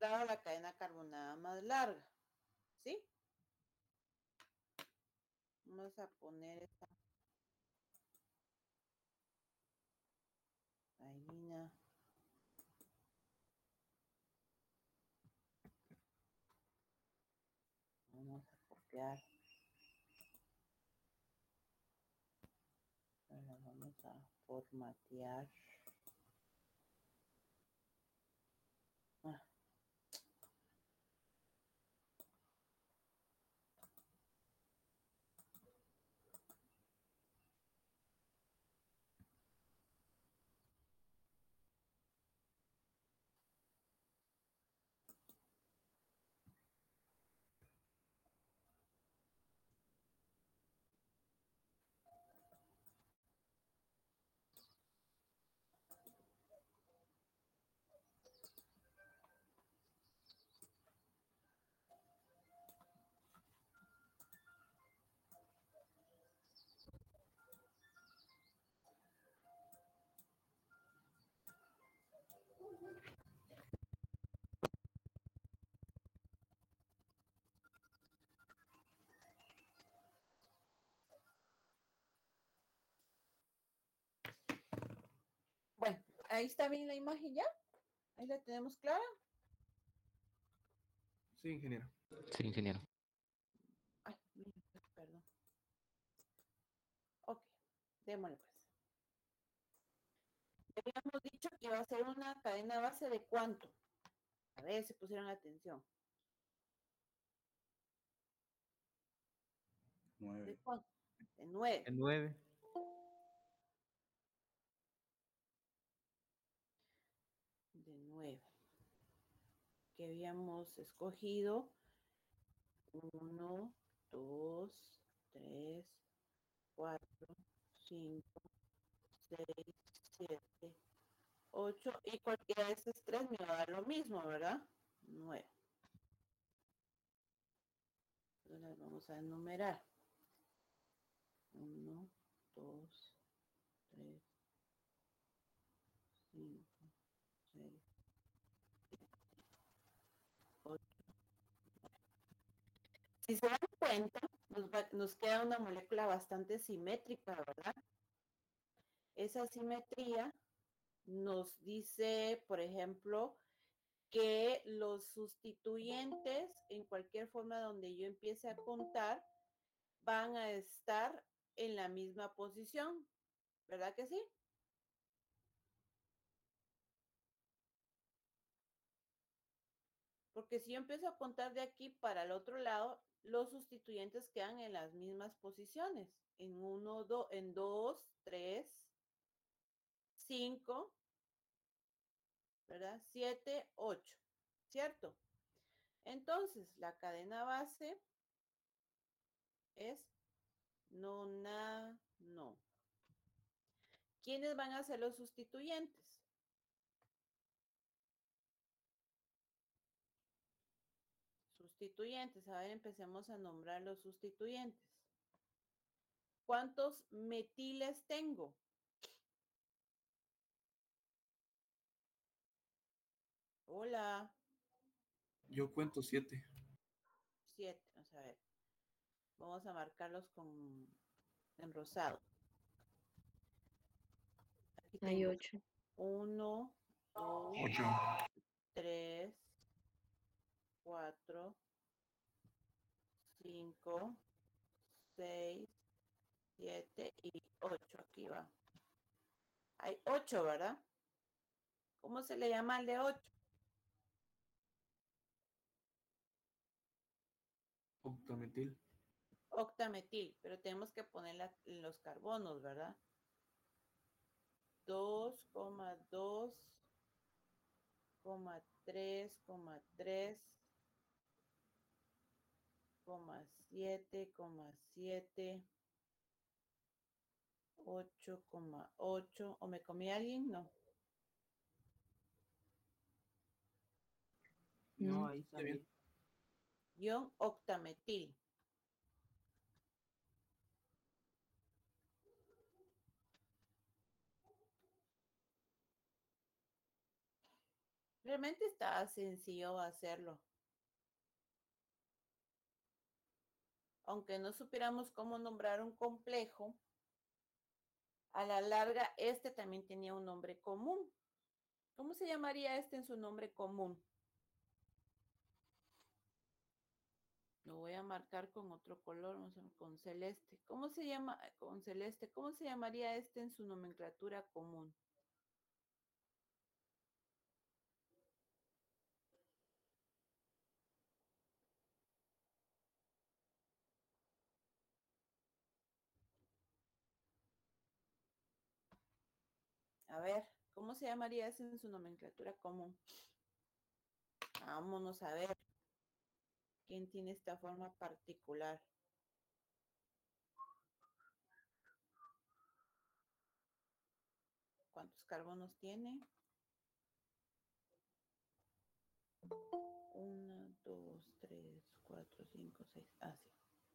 marcado la cadena carbonada más larga, ¿sí? Vamos a poner esta vaina. Vamos a copiar. Ahora vamos a formatear. Bueno, ahí está bien la imagen ya. Ahí la tenemos clara. Sí, ingeniero. Sí, ingeniero. Ay, perdón. Ok, démosle pues. Habíamos dicho que iba a ser una cadena base de ¿cuánto? A ver si pusieron atención. 9. ¿De cuánto? De 9. El 9. De 9. Que habíamos escogido 1, 2, 3, 4, 5, 6, 7, 8 y cualquiera de estos tres me va a dar lo mismo, ¿verdad? 9. Entonces las vamos a enumerar. 1, 2, 3, 5, 6, 8. Si se dan cuenta, nos queda una molécula bastante simétrica, ¿verdad? Esa simetría nos dice, por ejemplo, que los sustituyentes, en cualquier forma donde yo empiece a contar, van a estar en la misma posición, ¿verdad que sí? Porque si yo empiezo a contar de aquí para el otro lado, los sustituyentes quedan en las mismas posiciones, en 1, 2, en 2, 3, 5, ¿verdad? 7, 8, ¿cierto? Entonces, la cadena base es no. ¿Quiénes van a ser los sustituyentes? Sustituyentes. A ver, empecemos a nombrar los sustituyentes. ¿Cuántos metiles tengo? Hola. Yo cuento 7. 7. Vamos a ver. Vamos a marcarlos en rosado. Aquí Hay tengo 8. 1, 2, 8. 3, 4, 5, 6, 7 y 8. Aquí va. Hay 8, ¿verdad? ¿Cómo se le llama al de 8? Octametil. Octametil, pero tenemos que poner los carbonos, ¿verdad? 2,2, 3,3, 7,7, 8,8. ¿O me comí a alguien? No. No. Ahí está Está bien. bien. Ion octametil. Realmente está sencillo hacerlo. Aunque no supiéramos cómo nombrar un complejo, a la larga este también tenía un nombre común. ¿Cómo se llamaría este en su nombre común? Lo voy a marcar con otro color, con celeste. ¿Cómo se llama? Con celeste. ¿Cómo se llamaría este en su nomenclatura común? A ver, ¿cómo se llamaría este en su nomenclatura común? Vámonos a ver quién tiene esta forma particular. ¿Cuántos carbonos tiene? 1, 2, 3, 4, 5, 6. Ah, sí.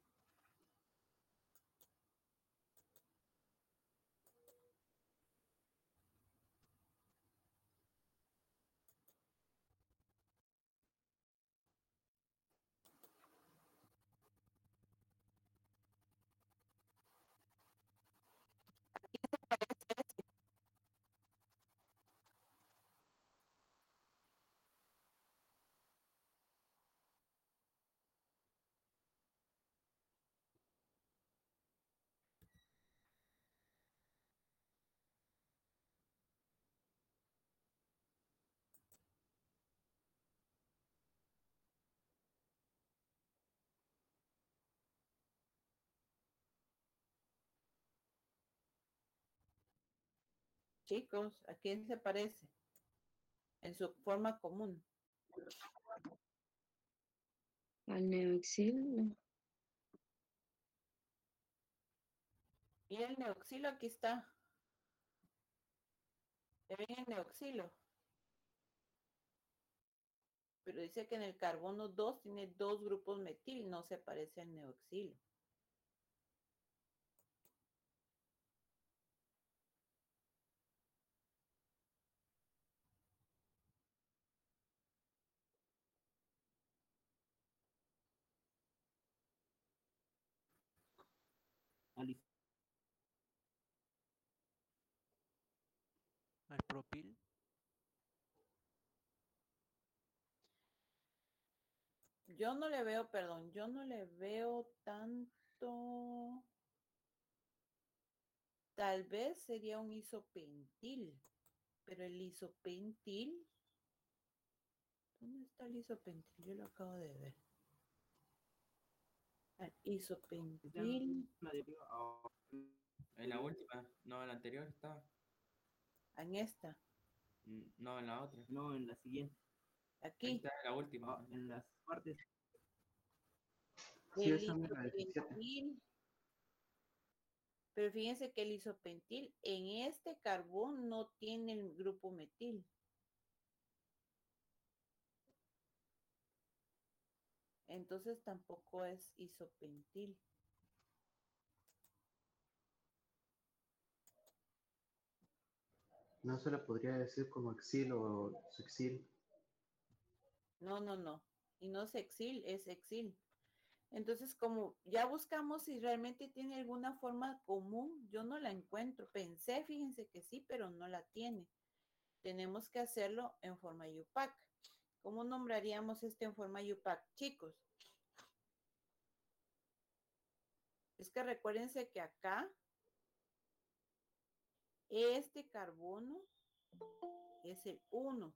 Chicos, ¿a quién se parece? En su forma común. Al neoxil, no. Y el neoxilo aquí está. ¿Ya ven el neoxilo? Pero dice que en el carbono 2 tiene dos grupos metil, no se parece al neoxilo. Al propil. Yo no le veo, perdón, yo no le veo tanto. Tal vez sería un isopentil, pero el isopentil, ¿dónde está el isopentil? Yo lo acabo de ver. El isopentil, En la última, no, en la anterior estaba. en esta, No, en la otra. No, en la siguiente. Ahí aquí. está, en la última. En las partes. Sí, El esa es la 17. isopentil, pero fíjense que el isopentil en este carbón no tiene el grupo metil. Entonces tampoco es isopentil. No se le podría decir como exil o suxil. No, no, no. Y no es exil, es exil. Entonces, como ya buscamos si realmente tiene alguna forma común, yo no la encuentro. Pensé, fíjense que sí, pero no la tiene. Tenemos que hacerlo en forma UPAC. ¿Cómo nombraríamos este en forma UPAC, chicos? Es que recuérdense que acá, este carbono es el 1.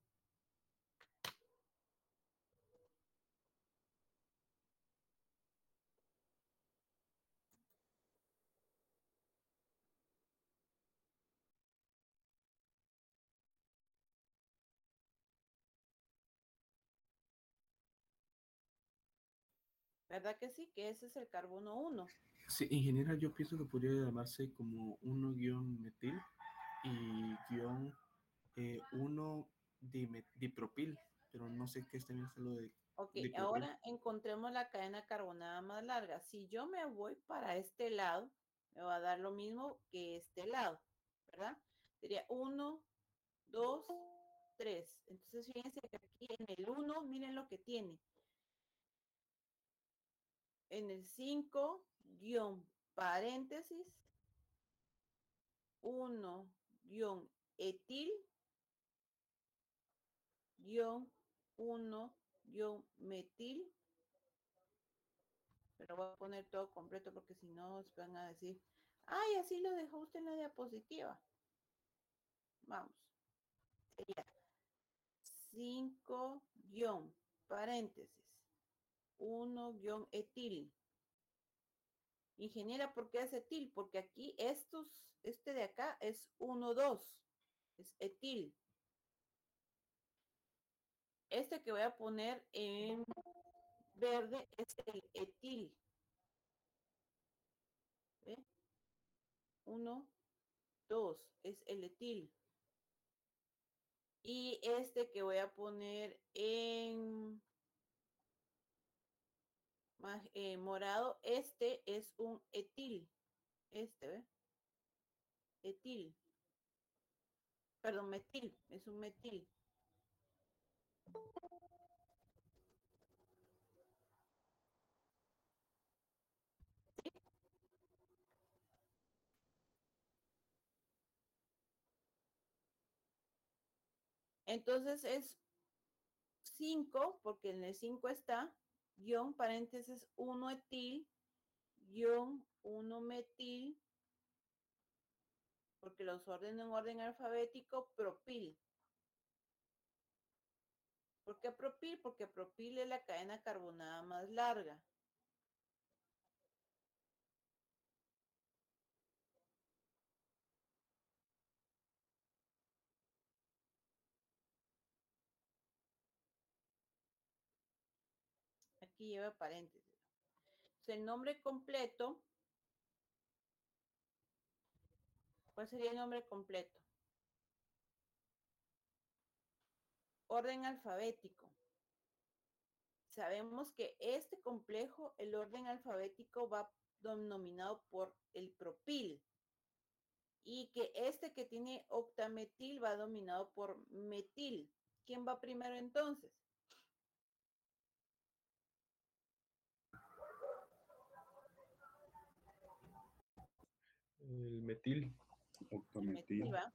¿Verdad que sí? Que ese es el carbono 1. Sí, en general yo pienso que podría llamarse como 1-metil y guión 1-dipropil, pero no sé qué es también lo de Ok, dipropil. ahora encontremos la cadena carbonada más larga. Si yo me voy para este lado, me va a dar lo mismo que este lado, ¿verdad? Sería 1, 2, 3. Entonces, fíjense que aquí en el 1, miren lo que tiene. En el 5, guión paréntesis, 1, guión etil, guión 1, guión metil. Pero voy a poner todo completo porque si no os van a decir, ay, así lo dejó usted en la diapositiva. Vamos. Sería 5 guión paréntesis 1 guión etil. Ingeniera, ¿por qué es etil? Porque aquí este de acá es 1, 2. Es etil. Este que voy a poner en verde es el etil. ¿Ve? 1, 2 es el etil. Y este que voy a poner en morado, este es un etil. Este, ¿ve? Etil. Perdón, metil. Es un metil. Entonces es 5, porque en el 5 está, guión, paréntesis, 1 etil, guión, 1 metil, porque los ordeno en orden alfabético, propil. ¿Por qué propil? Porque propil es la cadena carbonada más larga. Aquí lleva paréntesis. Entonces, el nombre completo, ¿cuál sería el nombre completo? Orden alfabético. Sabemos que este complejo, el orden alfabético va denominado por el propil. Y que este que tiene octametil va dominado por metil. ¿Quién va primero entonces? El metil. El metil va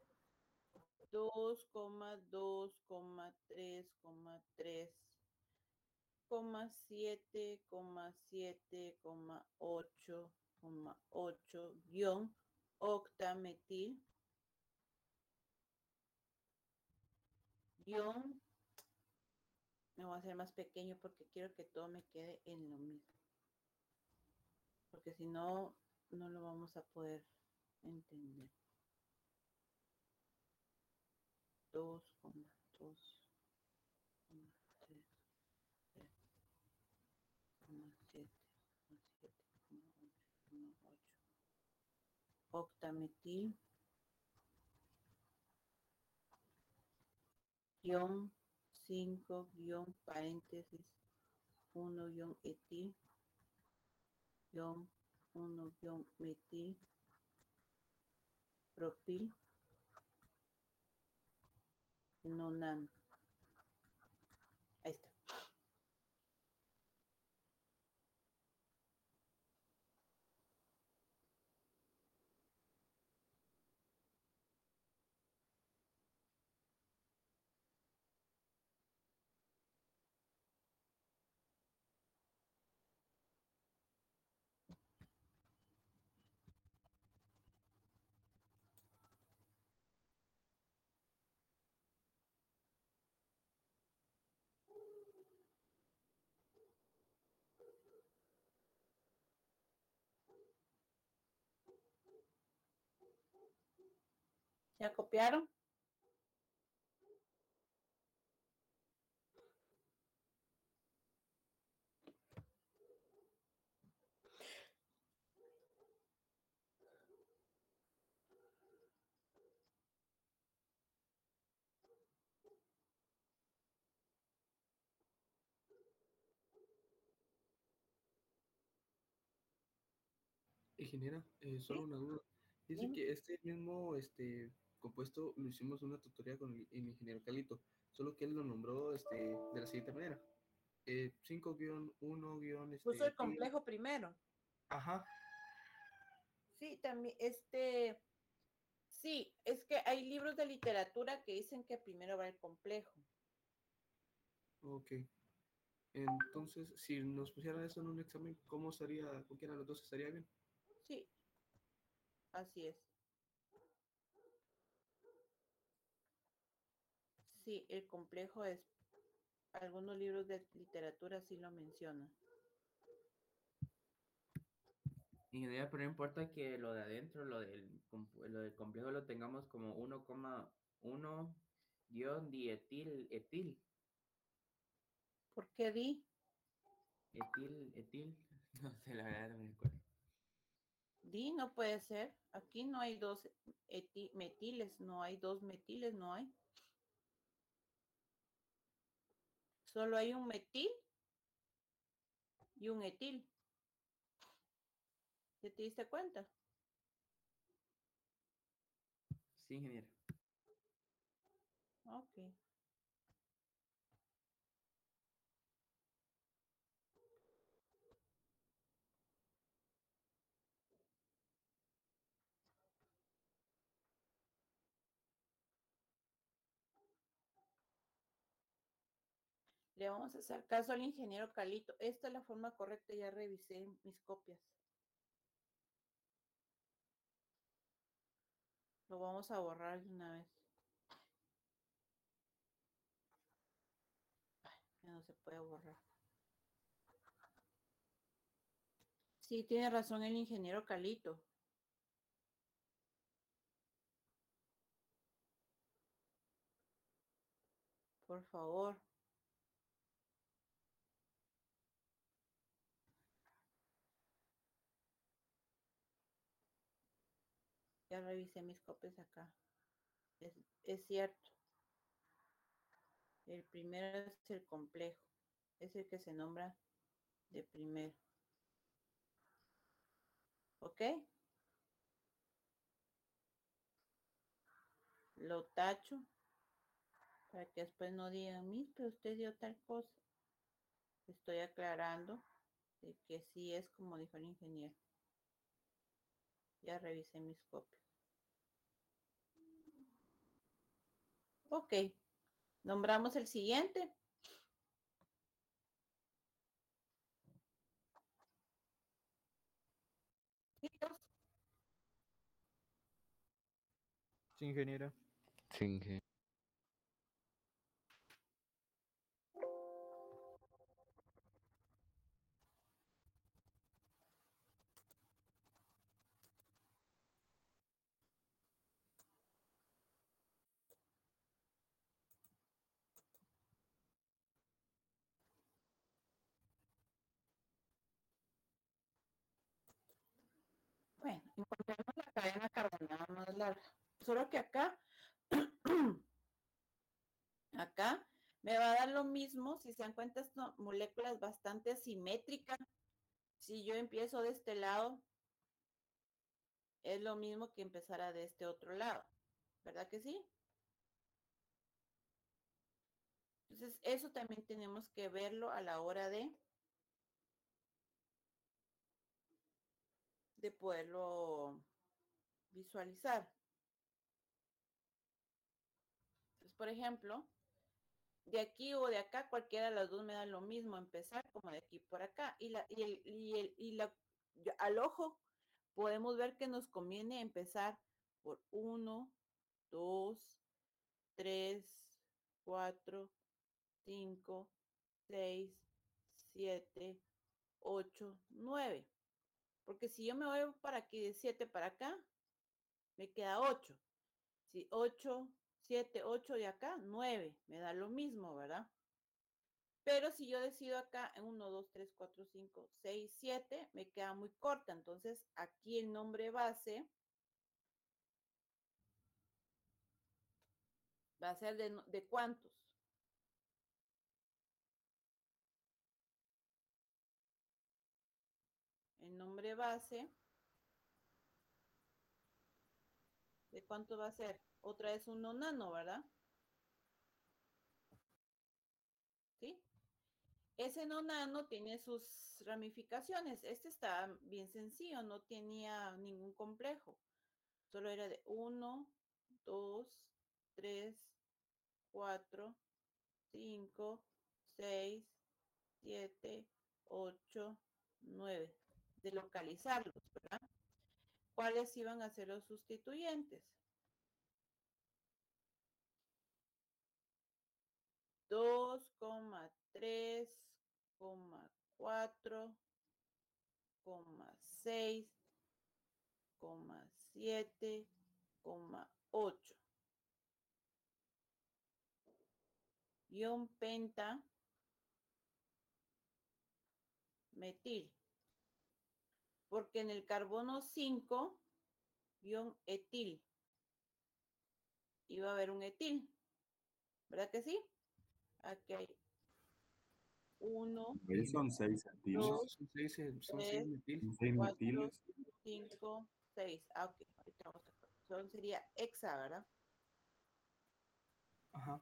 2,2,3,3,7,7,8,8 guión octametil guión, me voy a hacer más pequeño porque quiero que todo me quede en lo mismo. Porque si no, no lo vamos a poder entender. 2,2,3,7,7,8,8 octametil guión 5 guión paréntesis 1 guión etil guión 1 guión metil propil nonan. Ahí está. ¿Ya copiaron? Ingeniera, solo una duda. Dice Dime. que este mismo compuesto lo hicimos una tutoría con el ingeniero Calito, solo que él lo nombró de la siguiente manera. 5-1 Puso el complejo primero. Ajá. Sí, también, sí, es que hay libros de literatura que dicen que primero va el complejo. Ok. Entonces, si nos pusieran eso en un examen, ¿cómo estaría? ¿Cualquiera de los dos estaría bien? Sí, así es. Sí, el complejo es, algunos libros de literatura sí lo mencionan. Ingeniero, pero no importa que lo de adentro, lo del complejo lo tengamos como 1,1 guión dietil, ¿Por qué di? etil, no sé, la verdad no me acuerdo. Di no puede ser. Aquí no hay dos metiles, no hay dos metiles, no hay. Solo hay un metil y un etil. ¿Ya te diste cuenta? Sí, ingeniero. Ok. Le vamos a hacer caso al ingeniero Calito. Esta es la forma correcta, ya revisé mis copias. Lo vamos a borrar de una vez. Ya no se puede borrar. Sí, tiene razón el ingeniero Calito. Por favor. Ya revisé mis copias acá. Es cierto. El primero es el complejo. Es el que se nombra de primero. ¿Ok? Lo tacho para que después no digan, pero usted dio tal cosa. Estoy aclarando de que sí es como dijo el ingeniero. Ya revisé mis copias. Ok. Nombramos el siguiente. ¿Listos? Sí, ingeniera. Sí, ingeniero. Bueno, encontramos la cadena carbonada más larga. Solo que acá, acá me va a dar lo mismo. Si se dan cuenta, estas moléculas bastante simétricas. Si yo empiezo de este lado, es lo mismo que empezara de este otro lado. ¿Verdad que sí? Entonces, eso también tenemos que verlo a la hora de poderlo visualizar. Entonces, por ejemplo, de aquí o de acá, cualquiera de las dos me da lo mismo empezar como de aquí por acá. Al ojo podemos ver que nos conviene empezar por 1, 2, 3, 4, 5, 6, 7, 8, 9. Porque si yo me voy para aquí de 7 para acá, me queda 8. Si 8, 7, 8 de acá, 9. Me da lo mismo, ¿verdad? Pero si yo decido acá en 1, 2, 3, 4, 5, 6, 7, me queda muy corta. Entonces, aquí el nombre base va a ser de cuántos. El nombre base, ¿de cuánto va a ser? otra es un nonano, ¿verdad? ¿Sí? Ese nonano tiene sus ramificaciones. Este está bien sencillo, no tenía ningún complejo. Solo era de 1, 2, 3, 4, 5, 6, 7, 8, 9. De localizarlos, ¿verdad? ¿Cuáles iban a ser los sustituyentes? 2,3,4, 6, 7, 8. Ion penta metil. Porque en el carbono 5, ion etil. Iba a haber un etil. ¿Verdad que sí? Aquí hay 1, Ahí son 6 etiles. 2, Son seis, son 3, seis metil. Son 6 4, metiles. 5, 6. Ah, ok. Ahorita vamos a ver. Son sería hexa, ¿verdad? Ajá.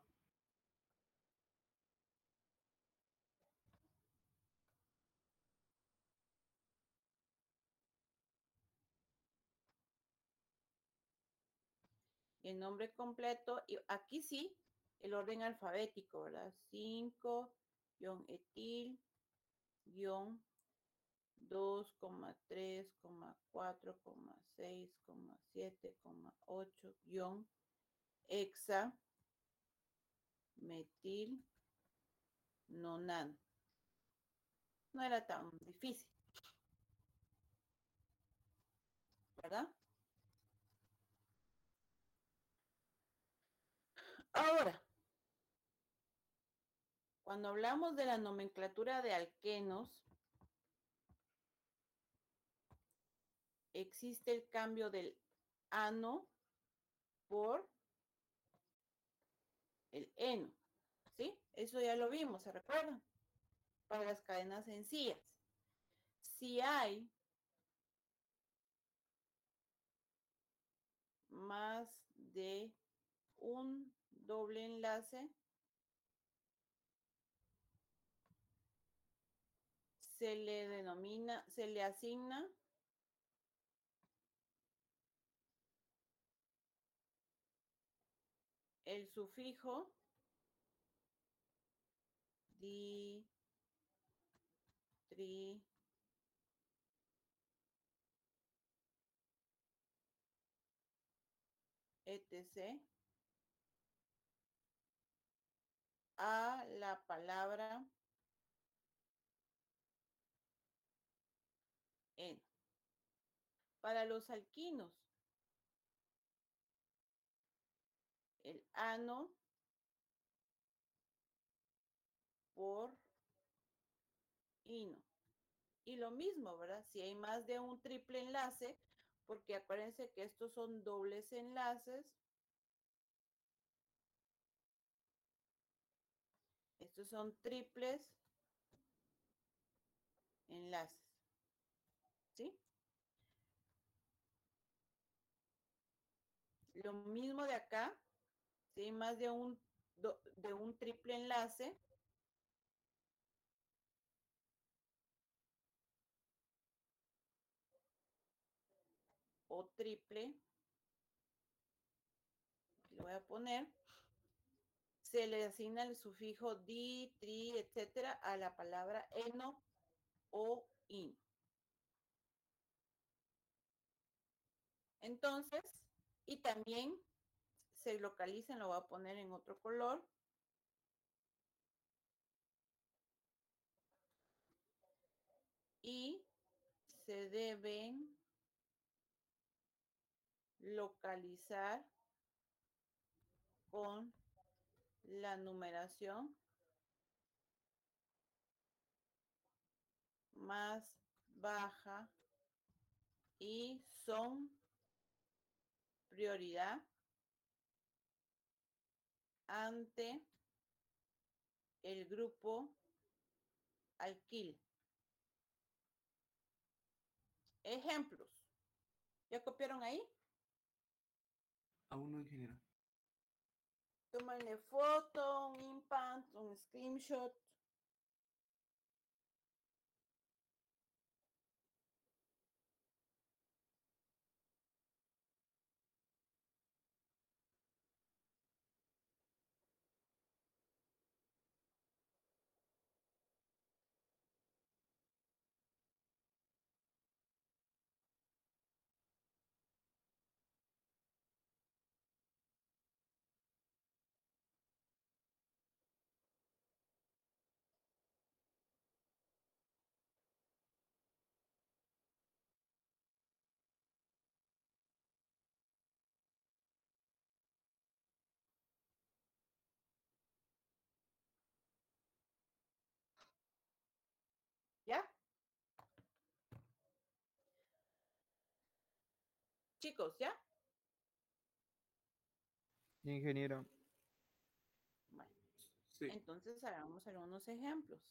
Y el nombre completo, y aquí sí, el orden alfabético, ¿verdad? 5, guión etil, guión 2,3,4,6,7,8, guión hexa, metil, nonano. No era tan difícil, ¿verdad? Ahora, cuando hablamos de la nomenclatura de alquenos, existe el cambio del ano por el eno, ¿sí? Eso ya lo vimos, ¿se recuerdan? Para las cadenas sencillas. Si hay más de un doble enlace, se le asigna el sufijo di, tri, etc. a la palabra en. Para los alquinos, el ano por ino. Y lo mismo, ¿verdad? Si hay más de un triple enlace, porque acuérdense que estos son dobles enlaces. Estos son triples enlaces. ¿Sí? Lo mismo de acá. Si hay más de un triple enlace, o triple, lo voy a poner, se le asigna el sufijo di, tri, etcétera, a la palabra eno o in. Entonces, y también se localizan, lo voy a poner en otro color. Y se deben localizar con la numeración más baja y son prioridad ante el grupo alquil. Ejemplos. ¿Ya copiaron ahí? Aún no, ingeniero. Tómale foto, un impact, un screenshot. ¿Ya? Chicos, ¿ya? Sí, ingeniero. Bueno, Sí. entonces hagamos algunos ejemplos.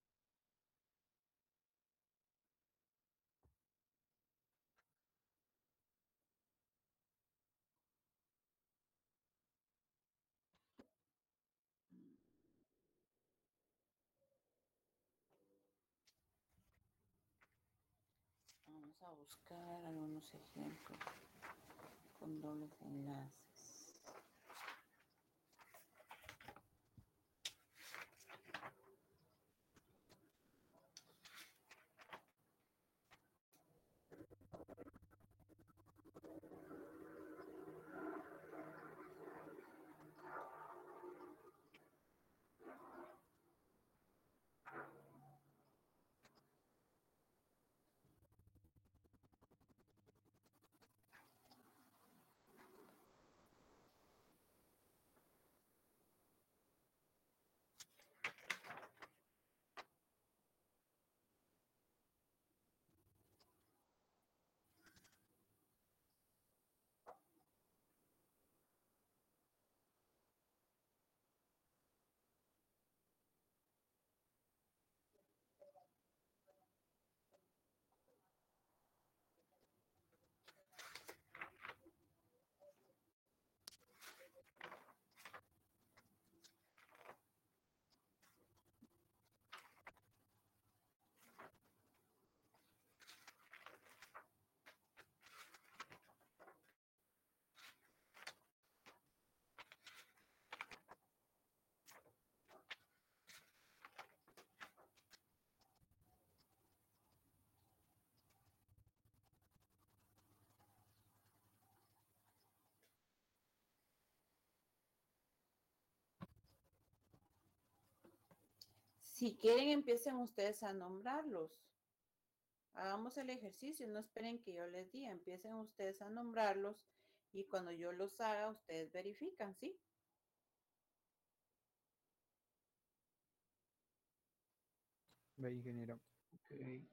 Vamos a buscar algunos ejemplos con dobles enlaces. Si quieren, empiecen ustedes a nombrarlos. Hagamos el ejercicio, no esperen que yo les diga, empiecen ustedes a nombrarlos y cuando yo los haga, ustedes verifican, ¿sí? Ve, ingeniero. Ok.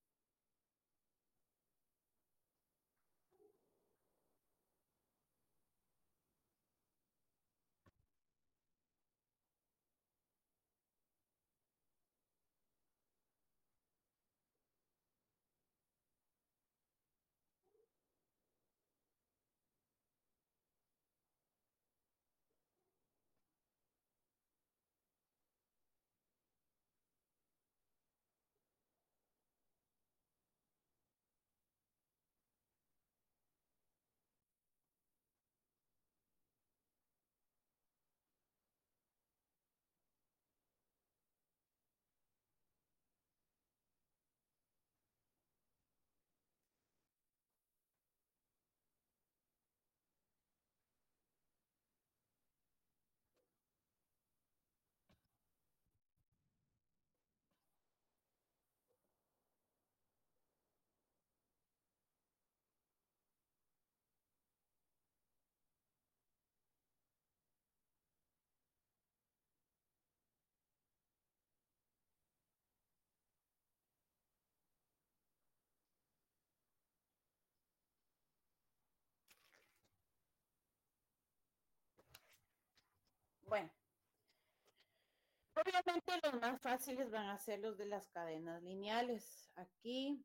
Bueno, obviamente los más fáciles van a ser los de las cadenas lineales. Aquí,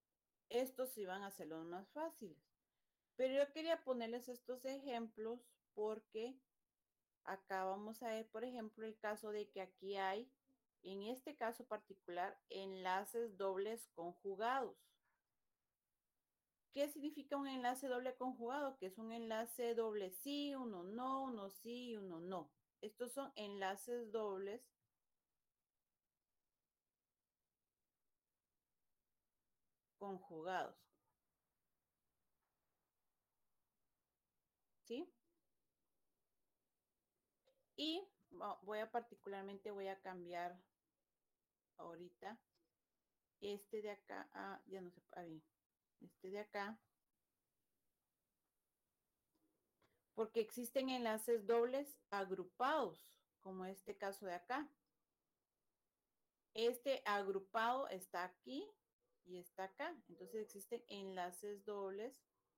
estos sí van a ser los más fáciles. Pero yo quería ponerles estos ejemplos porque acá vamos a ver, por ejemplo, el caso de que aquí hay, en este caso particular, enlaces dobles conjugados. ¿Qué significa un enlace doble conjugado? Que es un enlace doble sí, uno no, uno sí y uno no. Estos son enlaces dobles conjugados. ¿Sí? Y particularmente voy a cambiar ahorita este de acá a, ya no sé, bien, este de acá, porque existen enlaces dobles agrupados, como este caso de acá. Este agrupado está aquí y está acá. Entonces existen enlaces dobles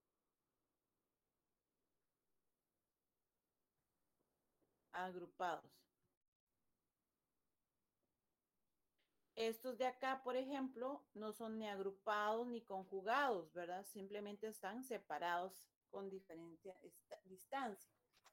agrupados. Estos de acá, por ejemplo, no son ni agrupados ni conjugados, ¿verdad? Simplemente están separados con diferente distancia.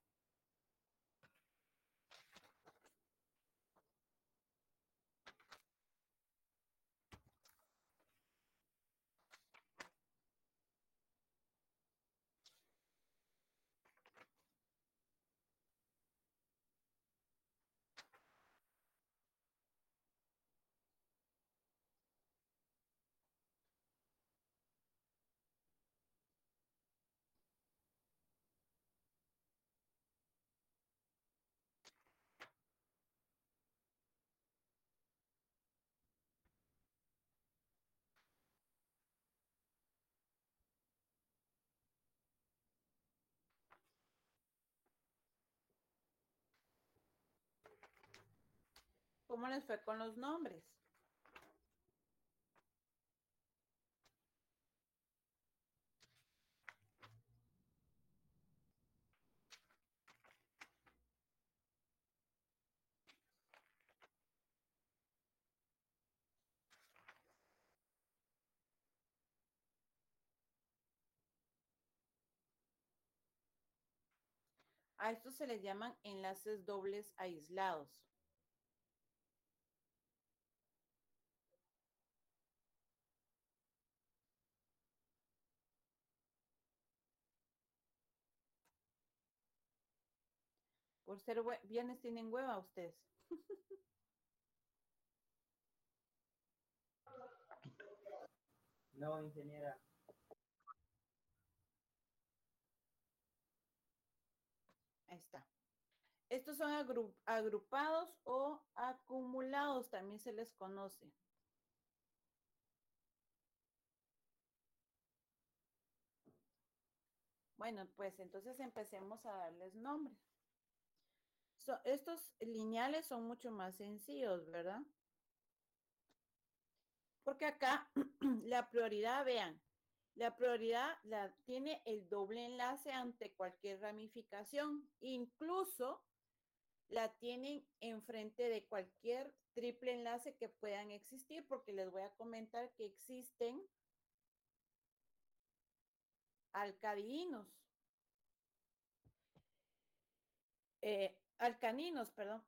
¿Cómo les fue con los nombres? A estos se les llaman enlaces dobles aislados. Por ser viernes tienen hueva ustedes. No, ingeniera. Ahí está. Estos son agrupados o acumulados, también se les conoce. Bueno, pues entonces empecemos a darles nombre. Estos lineales son mucho más sencillos, ¿verdad? Porque acá la prioridad, vean, la prioridad tiene el doble enlace ante cualquier ramificación. Incluso la tienen enfrente de cualquier triple enlace que puedan existir, porque les voy a comentar que existen alcaninos, perdón.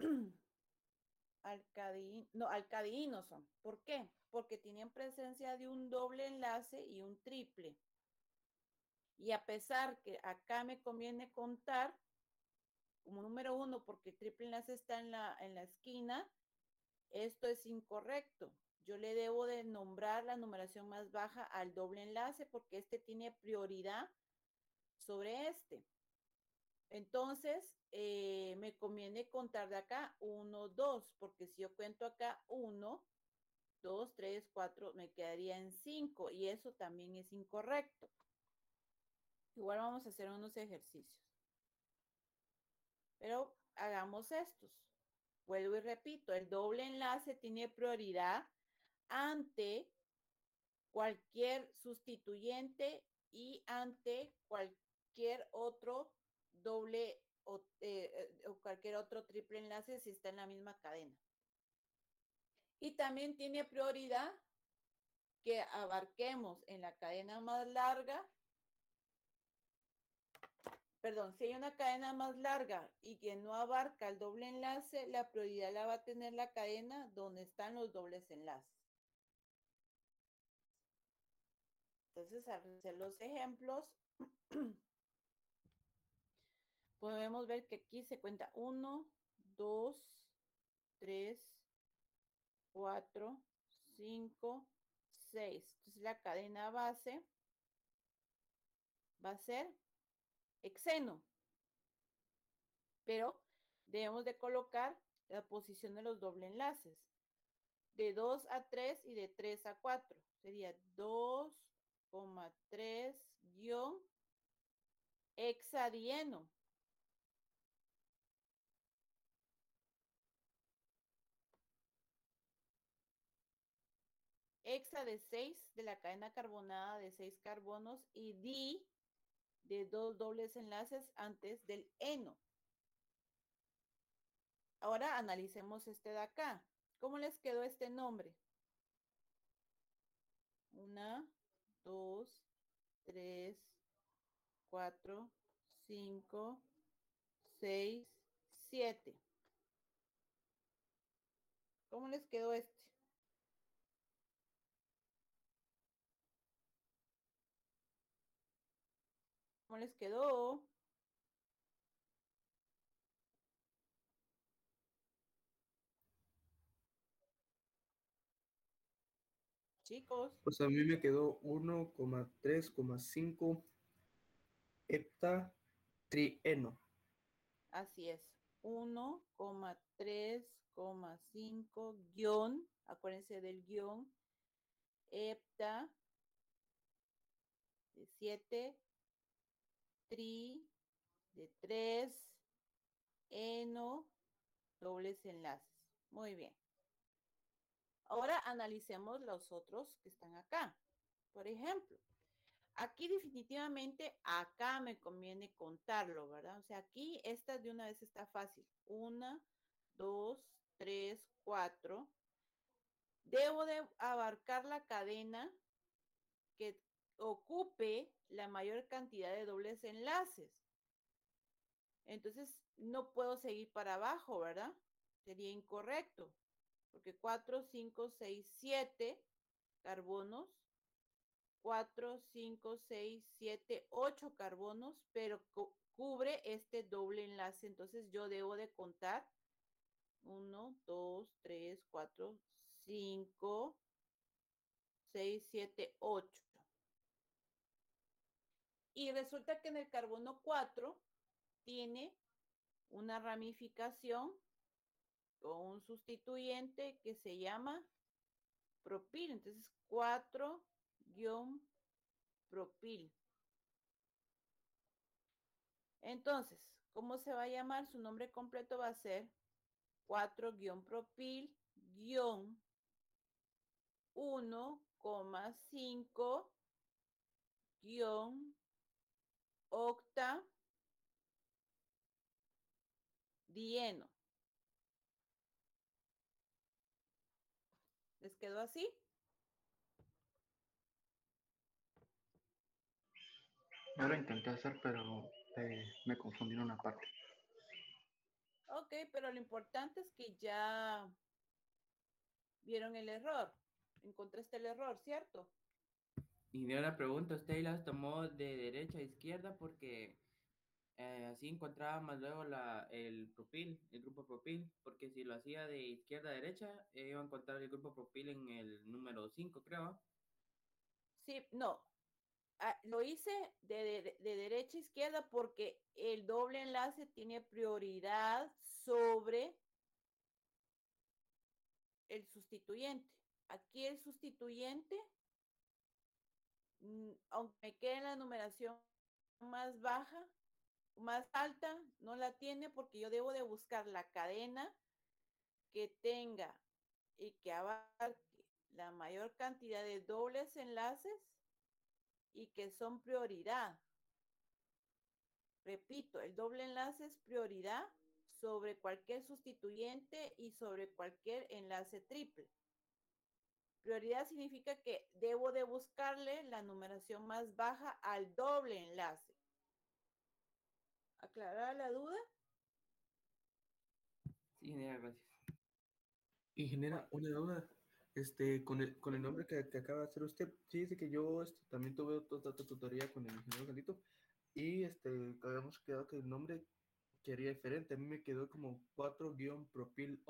Alcadinos son. ¿Por qué? Porque tienen presencia de un doble enlace y un triple. Y a pesar que acá me conviene contar como número 1 porque el triple enlace está en la esquina, esto es incorrecto. Yo le debo de nombrar la numeración más baja al doble enlace porque este tiene prioridad sobre este. Entonces, me conviene contar de acá 1, 2, porque si yo cuento acá 1, 2, 3, 4, me quedaría en 5 y eso también es incorrecto. Igual vamos a hacer unos ejercicios. Pero hagamos estos. Vuelvo y repito, el doble enlace tiene prioridad ante cualquier sustituyente y ante cualquier otro doble o cualquier otro triple enlace si está en la misma cadena. Y también tiene prioridad que abarquemos en la cadena más larga perdón, si hay una cadena más larga y que no abarca el doble enlace, la prioridad la va a tener la cadena donde están los dobles enlaces. Entonces, al hacer los ejemplos, podemos ver que aquí se cuenta 1, 2, 3, 4, 5, 6. Entonces, la cadena base va a ser hexeno, pero debemos de colocar la posición de los doble enlaces. De 2 a 3 y de 3 a 4. Sería 2,3 guión hexadieno. Hexa de 6 de la cadena carbonada de 6 carbonos y di de 2 dobles enlaces antes del eno. Ahora analicemos este de acá. ¿Cómo les quedó este nombre? 1, 2, 3, 4, 5, 6, 7. ¿Cómo les quedó este? ¿Cómo les quedó? Chicos, Pues a mí me quedó 1,3,5 heptatrieno. así es. 1,3,5 guión, acuérdense del guión, hepta, de 7, tri, de 3, eno, dobles enlaces. Muy bien. Ahora analicemos los otros que están acá. Por ejemplo, aquí definitivamente, acá me conviene contarlo, ¿verdad? O sea, aquí esta de una vez está fácil. 1, 2, 3, 4. Debo de abarcar la cadena que ocupe la mayor cantidad de dobles enlaces. Entonces, no puedo seguir para abajo, ¿verdad? Sería incorrecto, porque 4, 5, 6, 7 carbonos, 4, 5, 6, 7, 8 carbonos, pero cubre este doble enlace. Entonces, yo debo de contar 1, 2, 3, 4, 5, 6, 7, 8. Y resulta que en el carbono 4 tiene una ramificación con un sustituyente que se llama propil. Entonces, 4-propil. Entonces, ¿cómo se va a llamar? Su nombre completo va a ser 4-1,5-octadieno. ¿Les quedó así? Yo lo intenté hacer, pero me confundí en una parte. Ok, pero lo importante es que ya vieron el error. Encontraste el error, ¿cierto? Y de una pregunta, ¿usted las tomó de derecha a izquierda? Porque así encontraba más luego el propil, el grupo propil, porque si lo hacía de izquierda a derecha, iba a encontrar el grupo propil en el número 5, creo. Sí, no. Lo hice de derecha a izquierda porque el doble enlace tiene prioridad sobre el sustituyente. Aquí el sustituyente, aunque me quede en la numeración más baja, más alta, no la tiene porque yo debo de buscar la cadena que tenga y que abarque la mayor cantidad de dobles enlaces y que son prioridad. Repito, el doble enlace es prioridad sobre cualquier sustituyente y sobre cualquier enlace triple. Prioridad significa que debo de buscarle la numeración más baja al doble enlace. ¿Aclarar la duda? Sí, ingeniera, gracias. Ingeniera, una duda. Con el nombre que acaba de hacer usted, sí, dice que yo también tuve otra tutoría con el ingeniero Gandito y habíamos quedado que el nombre quería diferente. A mí me quedó como 4-propil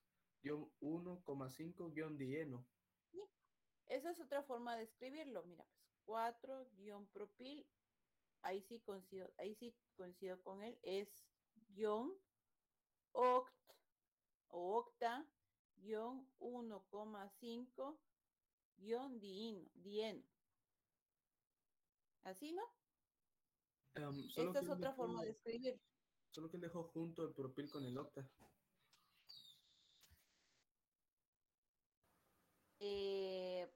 oct-1,5-dieno. Sí. Esa es otra forma de escribirlo. Mira, pues 4-propil, ahí sí coincido con él, es guión oct o octa guión 1,5 guión dieno. ¿Así, no? Solo Esta que es él otra dejó, forma de escribir. solo que él dejó junto el propil con el octa. Eh,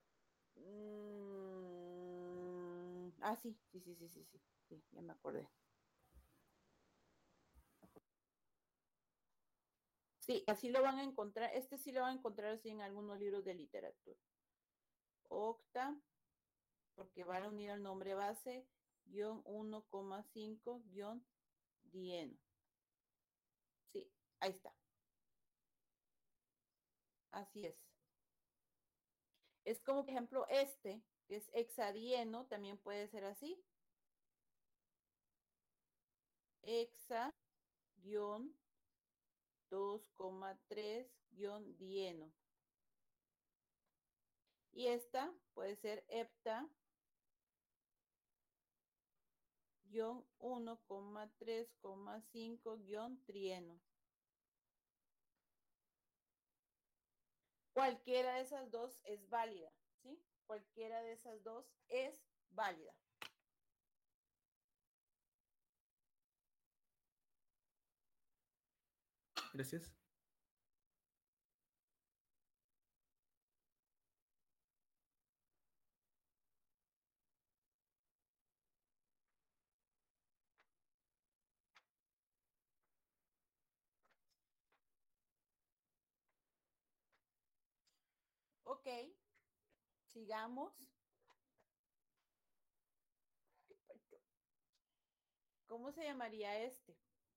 sí, sí, ya me acordé. Sí, así lo van a encontrar, este sí lo van a encontrar así en algunos libros de literatura. Octa, porque van a unir al nombre base, guión 1,5, guión dieno. Sí, ahí está. Así es. Es como, por ejemplo, este, que es hexadieno, también puede ser así. Hexa, guión 2,3, guión dieno. Y esta puede ser hepta, guión 1,3,5, guión trieno. Cualquiera de esas dos es válida, ¿sí? Cualquiera de esas dos es válida. Gracias. Ok, sigamos. ¿Cómo se llamaría este?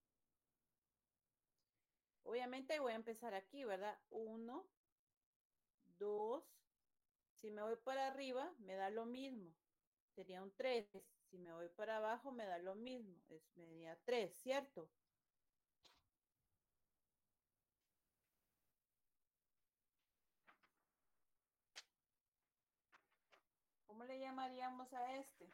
Obviamente voy a empezar aquí, ¿verdad? 1, 2. Si me voy para arriba, me da lo mismo. Sería un 3. Si me voy para abajo, me da lo mismo. Me daría 3, ¿cierto? ¿Cómo le llamaríamos a este?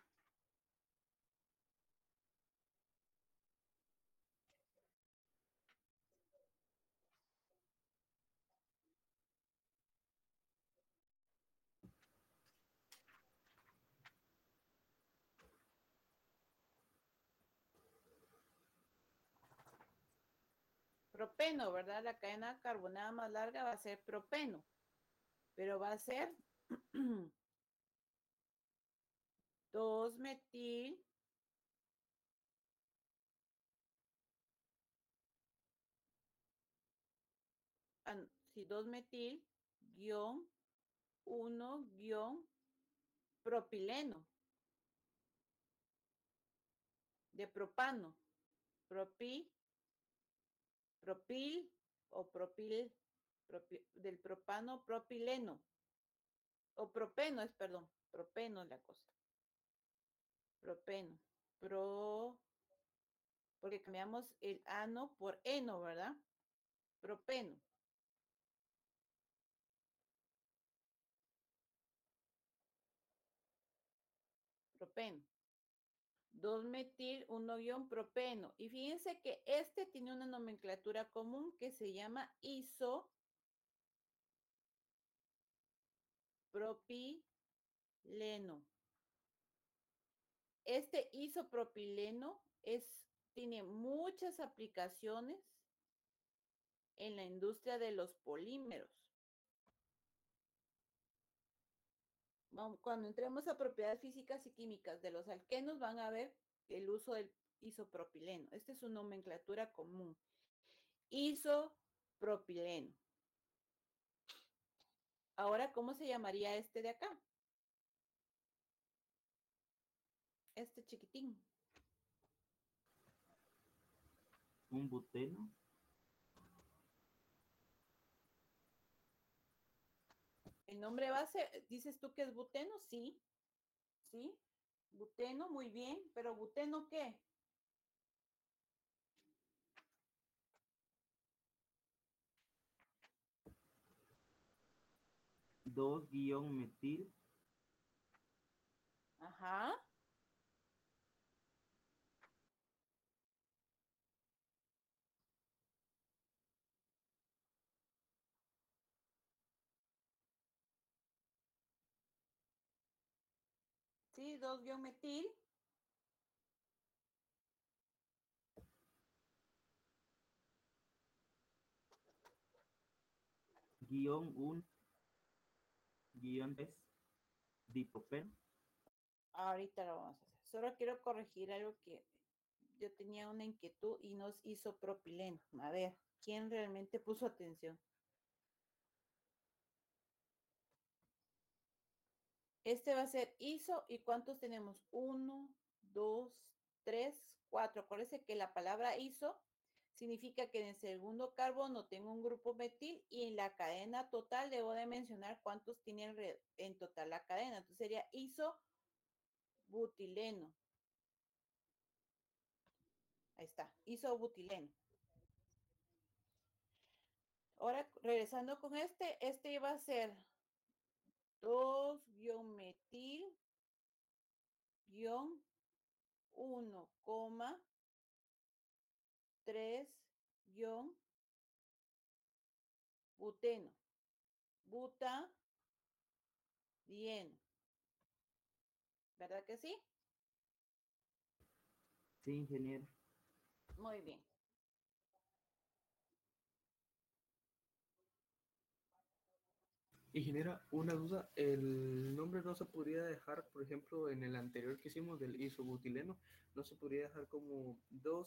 Propeno, ¿verdad? La cadena carbonada más larga va a ser propeno, pero va a ser 2-metil, sí, 2-metil, guión, 1, guión, propileno, de propano, propil o del propano, propileno, o propeno es, perdón, propeno es la cosa, propeno, porque cambiamos el ano por eno, ¿verdad? Propeno. Propeno. 2-metil, 1-propeno. Y fíjense que este tiene una nomenclatura común que se llama isopropileno. Este isopropileno tiene muchas aplicaciones en la industria de los polímeros. Cuando entremos a propiedades físicas y químicas de los alquenos van a ver el uso del isopropileno. Esta es su nomenclatura común. Isopropileno. Ahora, ¿cómo se llamaría este de acá? Este chiquitín. Un buteno. El nombre base, ¿dices tú que es buteno? Sí, sí. Buteno, muy bien. ¿Pero buteno qué? Dos guión metil. Ajá. Sí, 2-metil. Guión 1. Guión 3. Dipropeno. Ahorita lo vamos a hacer. Solo quiero corregir algo que yo tenía una inquietud y nos hizo propileno. A ver, ¿quién realmente puso atención? Este va a ser iso. ¿Y cuántos tenemos? 1, 2, 3, 4. Acuérdense que la palabra iso significa que en el segundo carbono tengo un grupo metil y en la cadena total debo de mencionar cuántos tiene en total la cadena. Entonces sería isobutileno. Ahí está, isobutileno. Ahora, regresando con este iba a ser 2-metil-1,3- buteno. Bien. ¿Verdad que sí? Sí, ingeniero. Muy bien. Y genera una duda, el nombre no se podría dejar, por ejemplo, en el anterior que hicimos del isobutileno, no se podría dejar como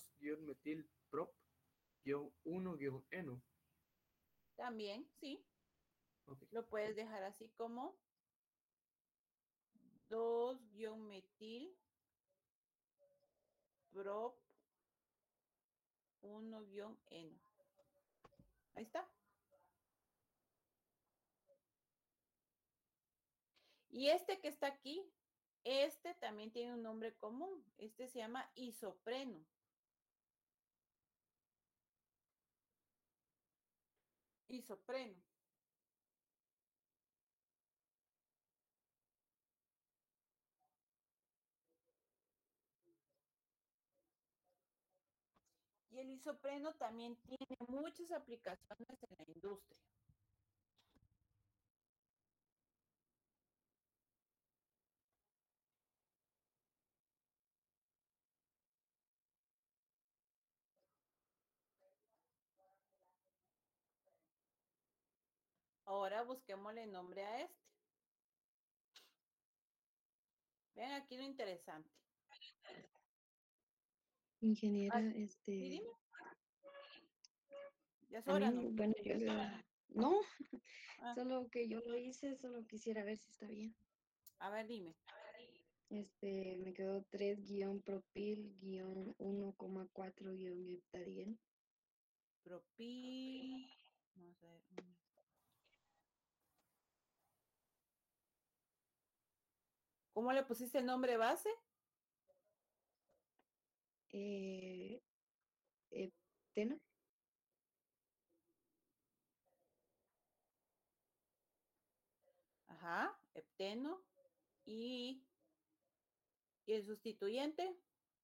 2-metil-prop-1-eno. También, sí. Ok. Lo puedes dejar así como 2-metil-prop 1-eno. Ahí está. Y este que está aquí, este también tiene un nombre común. Este se llama isopreno. Isopreno. Y el isopreno también tiene muchas aplicaciones en la industria. Ahora busquémosle nombre a este. Vean aquí lo interesante. Ingeniera, Sí, dime. Ya es a hora, mí, ¿no? bueno, no, Ah, solo que yo lo hice, solo quisiera ver si está bien. a ver, dime. Me quedó 3-propil-1,4-heptadieno. Propil. Vamos a ver. ¿Cómo le pusiste el nombre base? Hepteno. Ajá, hepteno. ¿Y el sustituyente?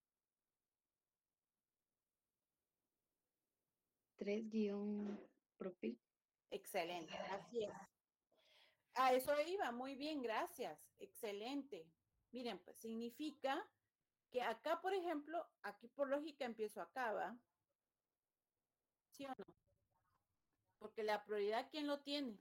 3-propil. Excelente, así es. A eso iba, muy bien, gracias. Excelente. Miren, pues significa que acá, por ejemplo, aquí por lógica empiezo acá, ¿va? ¿Sí o no? Porque la prioridad, ¿quién lo tiene?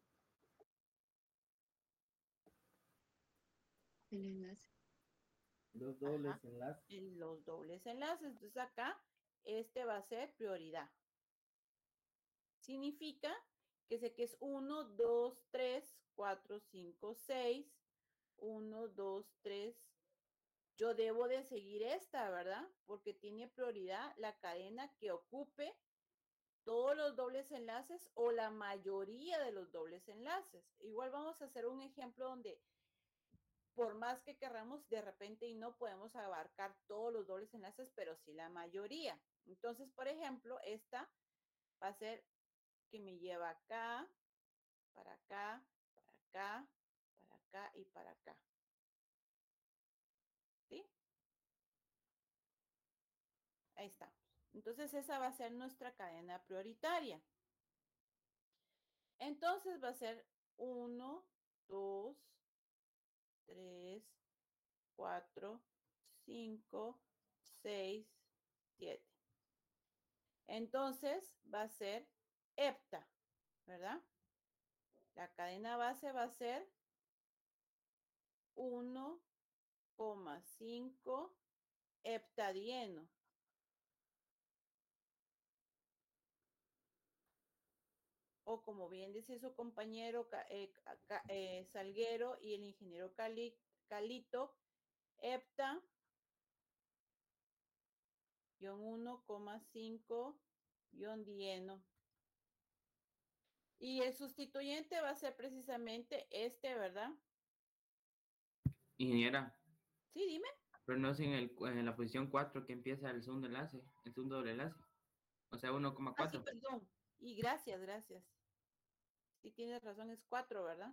El enlace. Los Ajá, dobles enlaces. en los dobles enlaces. Entonces acá, este va a ser prioridad. Significa que sé que es 1, 2, 3, 4, 5, 6. 1, 2, 3, yo debo de seguir esta, ¿verdad? Porque tiene prioridad la cadena que ocupe todos los dobles enlaces o la mayoría de los dobles enlaces. Igual vamos a hacer un ejemplo donde por más que querramos, de repente y no podemos abarcar todos los dobles enlaces, pero sí la mayoría. Entonces, por ejemplo, esta va a ser que me lleva acá, para acá, para acá, para acá y para acá. ¿Sí? Ahí está. Entonces, esa va a ser nuestra cadena prioritaria. Entonces, va a ser 1, 2, 3, 4, 5, 6, 7. Entonces, va a ser hepta, ¿verdad? La cadena base va a ser 1,5 heptadieno. O como bien dice su compañero Salguero y el ingeniero Calito, hepta 1,5 dieno. Y el sustituyente va a ser precisamente este, ¿verdad? Ingeniera, Sí, dime. pero no es en la posición 4 que empieza el segundo enlace, el segundo doble enlace. O sea, Ah, sí, 1,4. perdón. Y gracias, gracias. Sí, tienes razón, es 4, ¿verdad?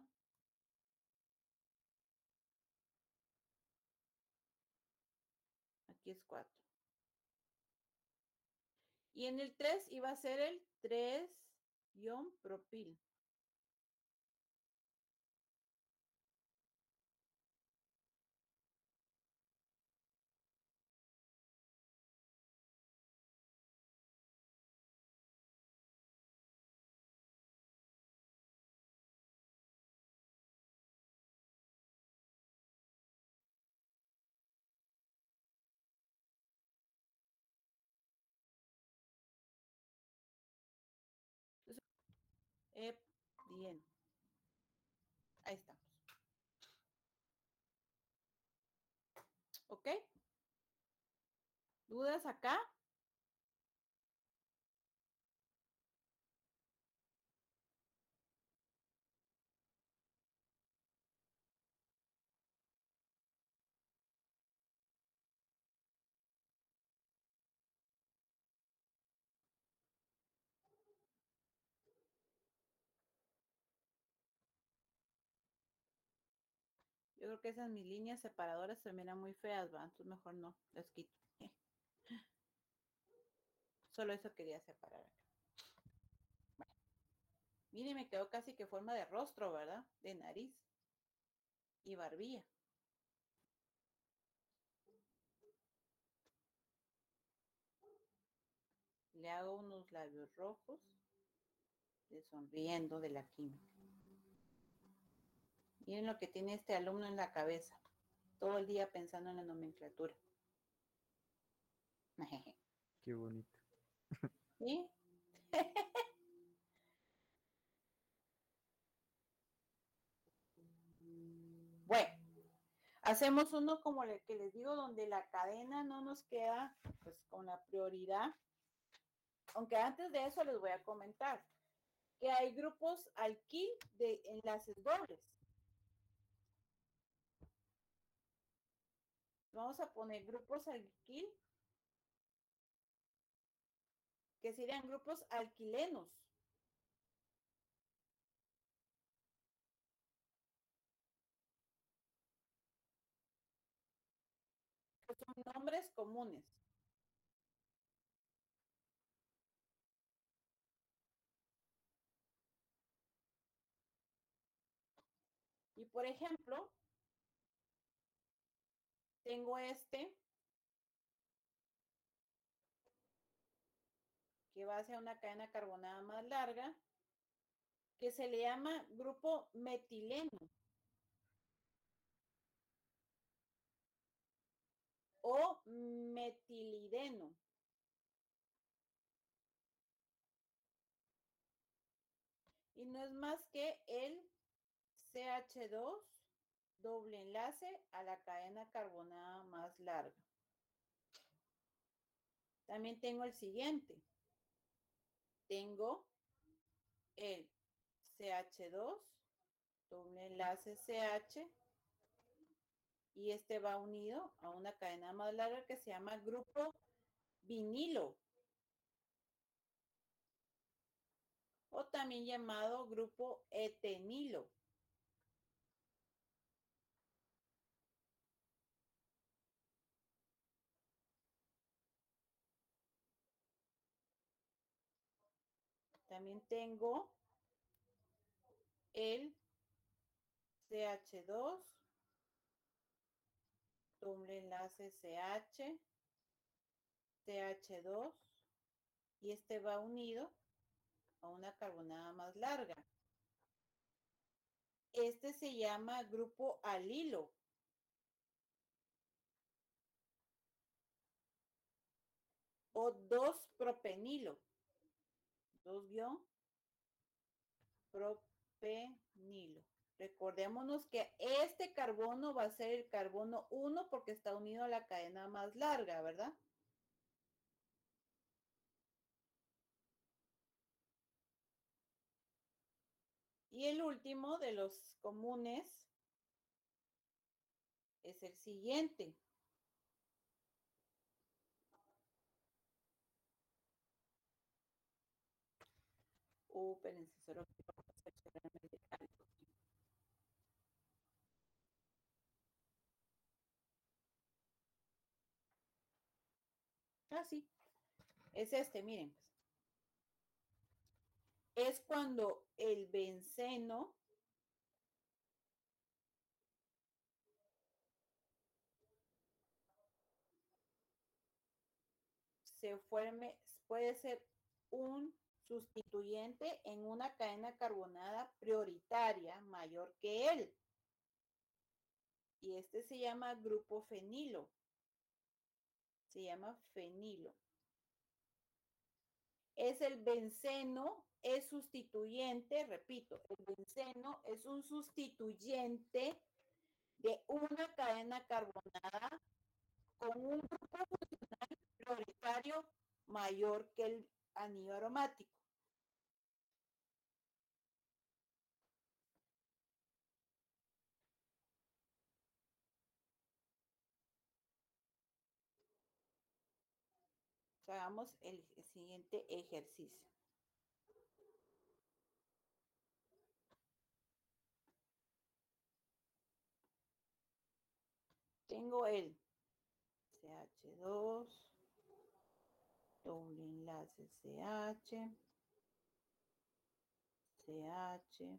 Aquí es 4. Y en el 3 iba a ser el 3-propil. Bien. Ahí estamos. ¿Ok? ¿Dudas acá? Yo creo que esas mis líneas separadoras se miran muy feas, ¿va? Entonces mejor no, las quito. Solo eso quería separar acá. Bueno, mire, me quedó casi que forma de rostro, ¿verdad? De nariz y barbilla. Le hago unos labios rojos, de sonriendo de la química. Miren lo que tiene este alumno en la cabeza. Todo el día pensando en la nomenclatura. Qué bonito. ¿Sí? Bueno, hacemos uno como el que les digo, donde la cadena no nos queda pues con la prioridad. Aunque antes de eso les voy a comentar que hay grupos alquil de enlaces dobles. Vamos a poner grupos alquil, que serían grupos alquilenos. Que son nombres comunes. Y por ejemplo, tengo este que va hacia una cadena carbonada más larga, que se le llama grupo metileno o metilideno. Y no es más que el CH2 doble enlace a la cadena carbonada más larga. También tengo el siguiente. Tengo el CH2, doble enlace CH, y este va unido a una cadena más larga que se llama grupo vinilo, o también llamado grupo etenilo. También tengo el CH2, doble enlace CH, CH2, y este va unido a una carbonada más larga. Este se llama grupo alilo. O 2-propenilo. 2-propenilo. Recordémonos que este carbono va a ser el carbono 1 porque está unido a la cadena más larga, ¿verdad? Y el último de los comunes es el siguiente. Espérense, solo quiero seleccionarme algo. Ah, sí. Es este, miren. Es cuando el benceno se forme, puede ser un sustituyente en una cadena carbonada prioritaria mayor que él. Y este se llama grupo fenilo. Se llama fenilo. Es el benceno, es sustituyente, repito, el benceno es un sustituyente de una cadena carbonada con un grupo funcional prioritario mayor que el anillo aromático. Hagamos el siguiente ejercicio. Tengo el CH2, doble enlace CH, CH,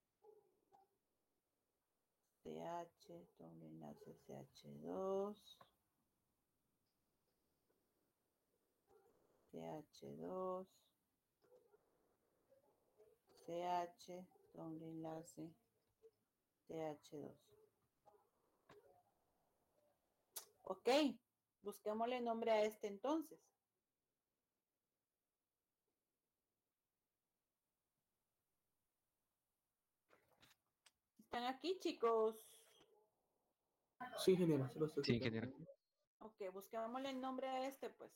CH, doble enlace CH2, CH2, CH, doble enlace CH2. Ok, busquémosle nombre a este entonces. ¿Están aquí, chicos? Sí, ingeniero, se lo estoy Sí, escuchando. ingeniero. Ok, busquémosle el nombre a este, pues.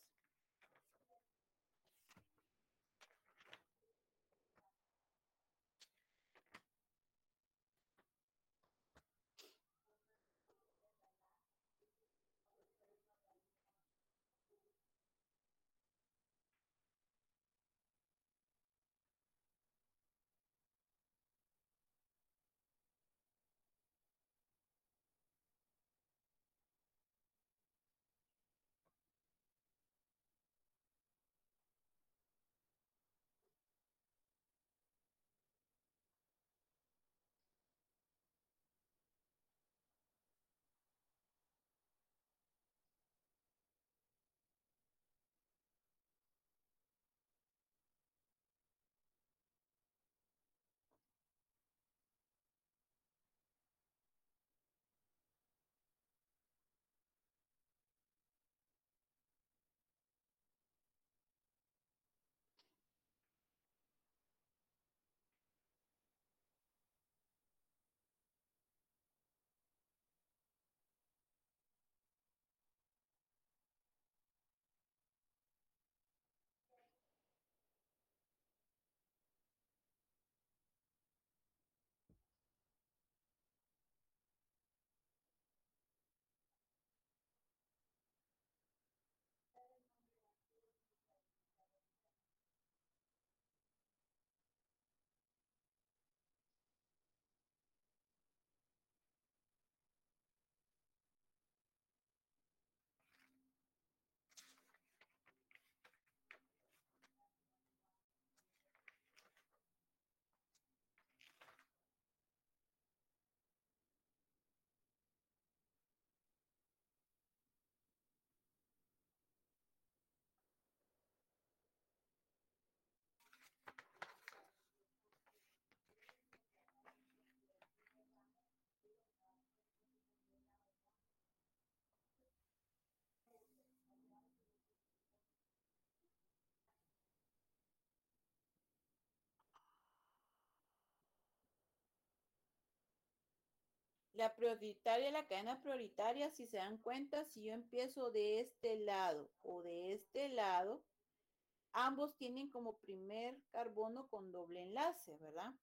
la cadena prioritaria, si se dan cuenta, si yo empiezo de este lado o de este lado, ambos tienen como primer carbono con doble enlace, ¿verdad?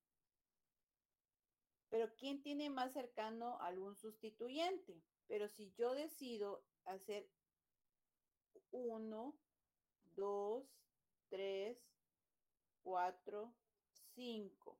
Pero ¿quién tiene más cercano algún sustituyente? Pero si yo decido hacer 1, 2, 3, 4, 5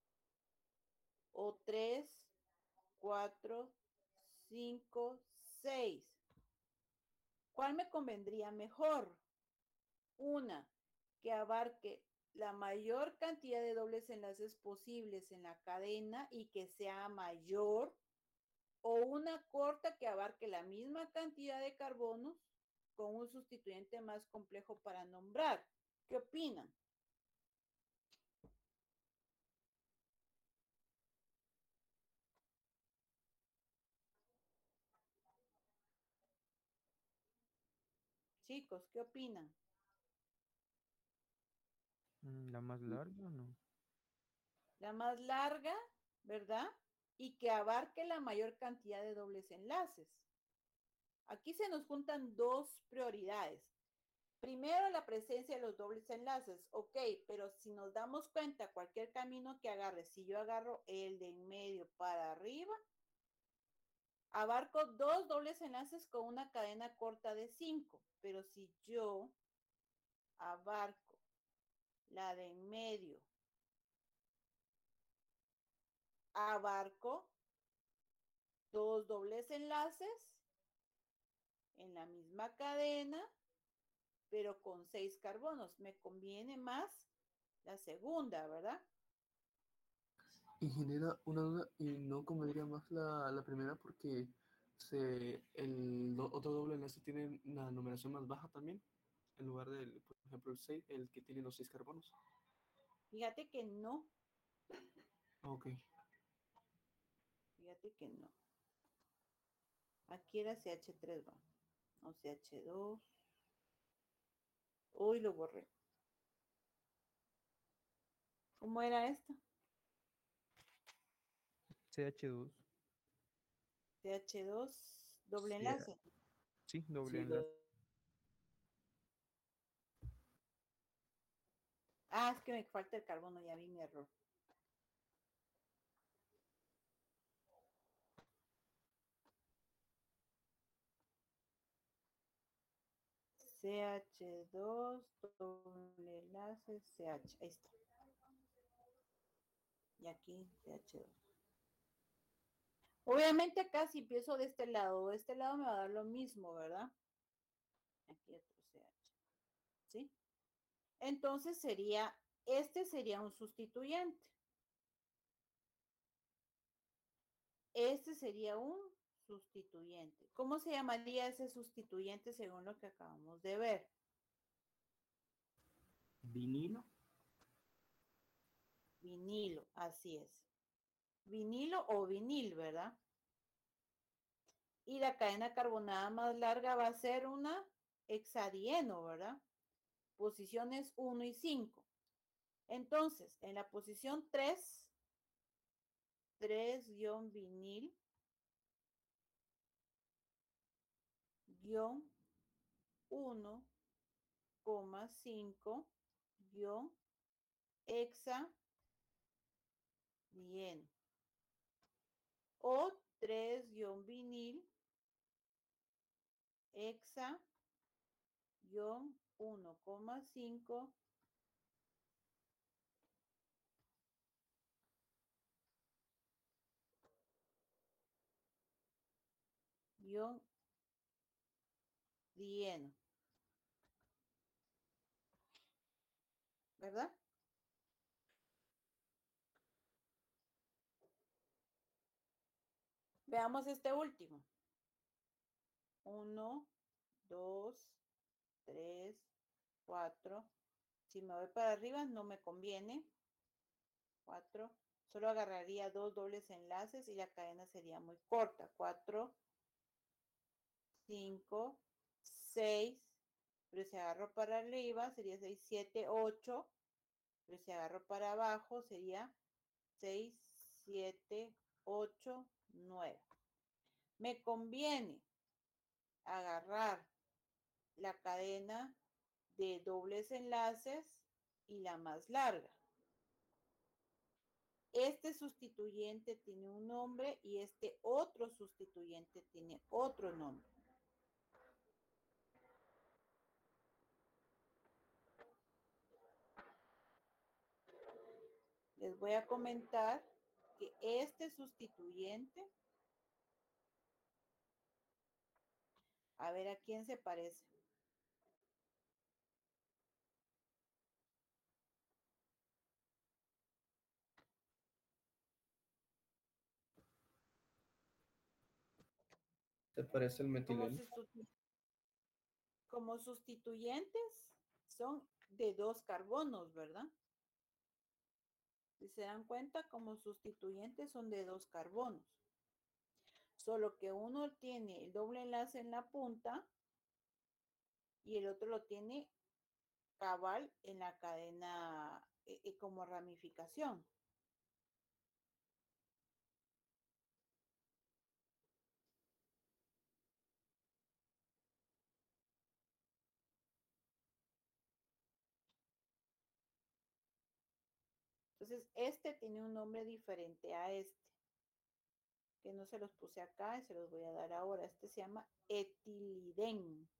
o 3, 4, 5, 6. ¿Cuál me convendría mejor? Una que abarque la mayor cantidad de dobles enlaces posibles en la cadena y que sea mayor, o una corta que abarque la misma cantidad de carbonos con un sustituyente más complejo para nombrar. ¿Qué opinan? Chicos, ¿qué opinan? ¿La más larga o no? La más larga, ¿verdad? Y que abarque la mayor cantidad de dobles enlaces. Aquí se nos juntan dos prioridades. Primero, la presencia de los dobles enlaces. Ok, pero si nos damos cuenta, cualquier camino que agarre, si yo agarro el de en medio para arriba, abarco dos dobles enlaces con una cadena corta de 5. Pero si yo abarco la de en medio, abarco dos dobles enlaces en la misma cadena, pero con 6 carbonos. Me conviene más la segunda, ¿verdad? Y genera una duda y no convendría más la primera porque otro doble enlace tiene una numeración más baja también, en lugar del, por ejemplo, el 6, el que tiene los 6 carbonos. Fíjate que no, Ok. fíjate que no. Aquí era CH3, ¿va? O CH2. Uy, lo borré. ¿Cómo era esta? CH2. CH2, doble Sí, enlace. sí, doble Sí, enlace. Ah, es que me falta el carbono, ya vi mi error. CH2, doble enlace, CH. Ahí está. Y aquí CH2. Obviamente acá si empiezo de este lado me va a dar lo mismo, ¿verdad? Aquí otro CH. ¿Sí? Entonces este sería un sustituyente. Este sería un sustituyente. ¿Cómo se llamaría ese sustituyente según lo que acabamos de ver? vinilo. Vinilo, así es. Vinilo o vinil, ¿verdad? Y la cadena carbonada más larga va a ser una hexadieno, ¿verdad? Posiciones 1 y 5. Entonces, en la posición 3-vinil, guión 1,5, guión hexa bien. O 3-vinil, hexa 1,5, guión dieno. ¿Verdad? Veamos este último. 1, 2, 3, 4. Si me voy para arriba no me conviene. 4. Solo agarraría dos dobles enlaces y la cadena sería muy corta. 4, 5, 6. Pero si agarro para arriba sería 6, 7, 8. Pero si agarro para abajo sería 6, 7, 8, 9. Me conviene agarrar la cadena de dobles enlaces y la más larga. Este sustituyente tiene un nombre y este otro sustituyente tiene otro nombre. Les voy a comentar que este sustituyente, a ver a quién se parece. ¿Te parece el metileno? Como sustituyentes son de 2 carbonos, ¿verdad? Si se dan cuenta, como sustituyentes son de 2 carbonos. Solo que uno tiene el doble enlace en la punta y el otro lo tiene cabal en la cadena como ramificación. Entonces, este tiene un nombre diferente a este, que no se los puse acá y se los voy a dar ahora. Este se llama etilidén.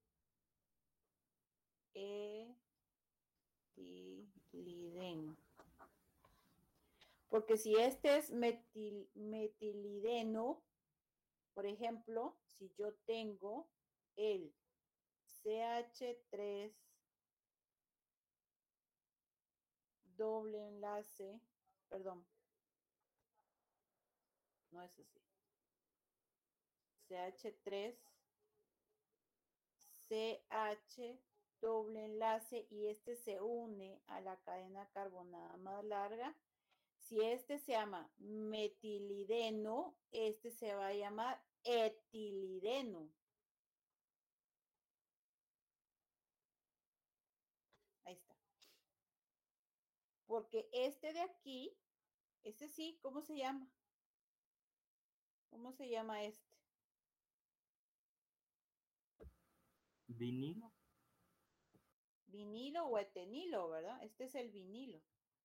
Etilidén. Porque si este es metilideno, por ejemplo, si yo tengo el CH3 doble enlace, perdón, no es así. CH3, CH doble enlace y este se une a la cadena carbonada más larga. Si este se llama metilideno, este se va a llamar etilideno. Ahí está. Porque este de aquí, este sí, ¿cómo se llama? ¿Cómo se llama este? Vinilo. Vinilo o etenilo, ¿verdad? Este es el vinilo.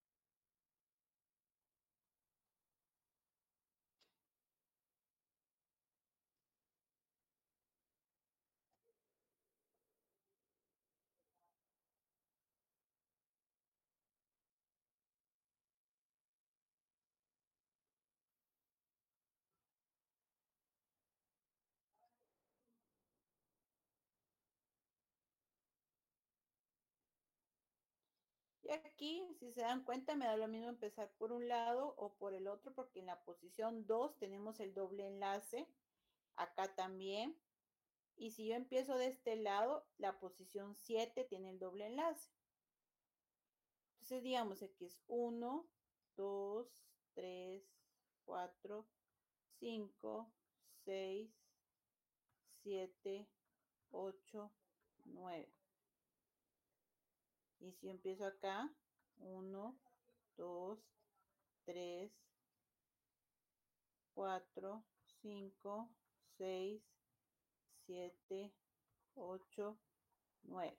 Y aquí, si se dan cuenta, me da lo mismo empezar por un lado o por el otro, porque en la posición 2 tenemos el doble enlace, acá también. Y si yo empiezo de este lado, la posición 7 tiene el doble enlace. Entonces, digamos, aquí es 1, 2, 3, 4, 5, 6, 7, 8, 9. Y si yo empiezo acá, 1, 2, 3, 4, 5, 6, 7, 8, 9.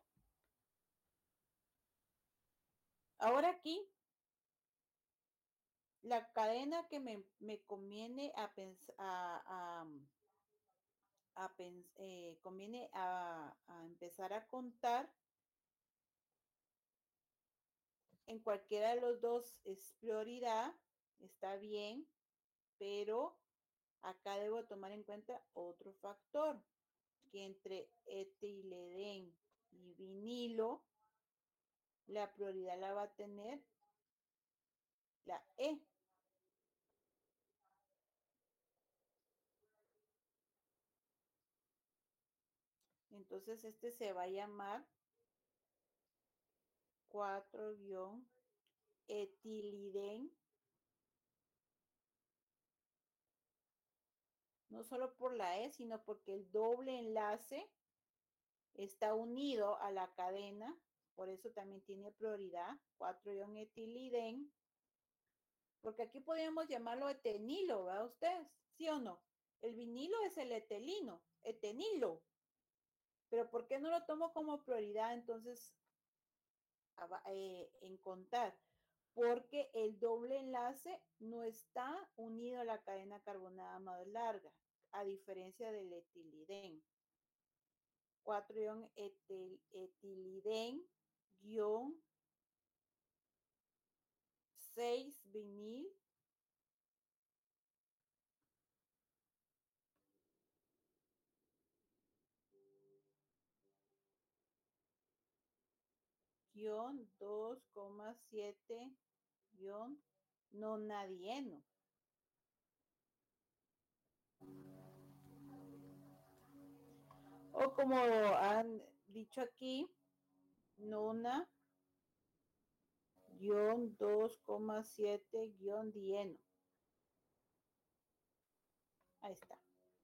Ahora aquí, la cadena que me conviene conviene a empezar a contar en cualquiera de los dos es prioridad, está bien, pero acá debo tomar en cuenta otro factor, que entre etilidén y vinilo, la prioridad la va a tener la E. Entonces este se va a llamar 4-etilidén. No solo por la E, sino porque el doble enlace está unido a la cadena, por eso también tiene prioridad, 4-etilidén, porque aquí podríamos llamarlo etenilo, ¿verdad ustedes? ¿Sí o no? El vinilo es el etenilo. Pero ¿por qué no lo tomo como prioridad entonces en contar? Porque el doble enlace no está unido a la cadena carbonada más larga, a diferencia del etilidén. 4-etilidén, 6 vinil, guión 2,7 guión nonadieno. O como han dicho aquí, nona guión 2,7 guión dieno. Ahí está.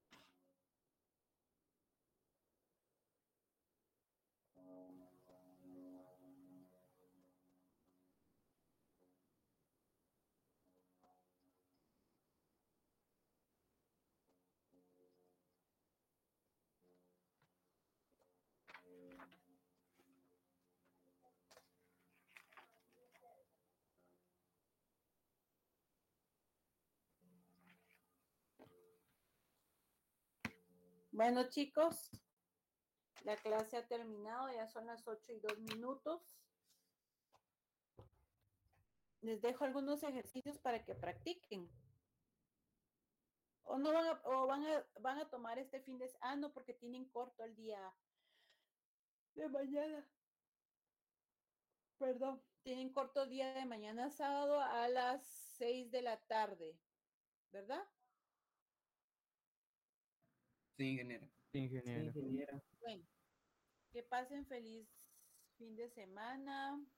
Bueno, chicos, la clase ha terminado, ya son las 8:02. Les dejo algunos ejercicios para que practiquen. O no van a tomar este fin de semana, no, porque tienen corto el día de mañana. Perdón, tienen corto día de mañana sábado a las 6 de la tarde, ¿verdad? Sí, ingeniero. Sí, Sí, ingeniero. ingeniera. Bueno, que pasen feliz fin de semana.